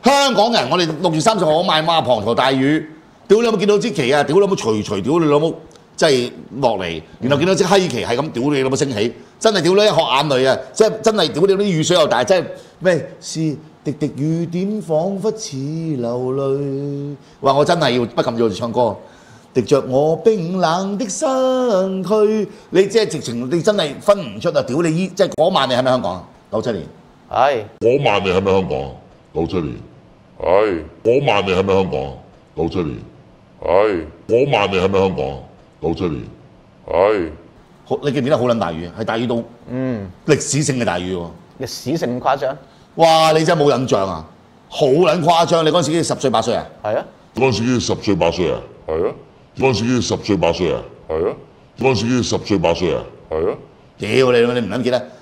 香港人，我哋6月30號我賣馬滂沱大雨，屌你有冇見到支旗啊？屌你有冇隨屌你老母，即係落嚟，然後見到支閪旗係咁屌你老母升起，真係屌你一殼眼淚啊！即係真係屌你啲雨水又大，即係咩是滴滴雨點，彷彿似流淚。哇！我真係要不禁要唱歌。滴着我冰冷的身軀，你即係直情你真係分唔出啊！屌你依即係嗰晚你喺咪香港啊？97年。 係。 嗰晚你喺咪香港？97年。係。嗰晚你喺咪香港？97年。係。嗰晚你喺咪香港？97年。係。 你記唔記得好撚大雨？係大雨到歷史性嘅大雨喎。 歷史性誇張。 哇！你真係冇印象啊！好撚誇張！你嗰陣時10歲8歲啊？ 係啊。 嗰陣時10歲8歲啊？係啊。嗰陣時10歲8歲啊？係啊。嗰陣時10歲8歲啊？係啊。 屌你唔撚記得？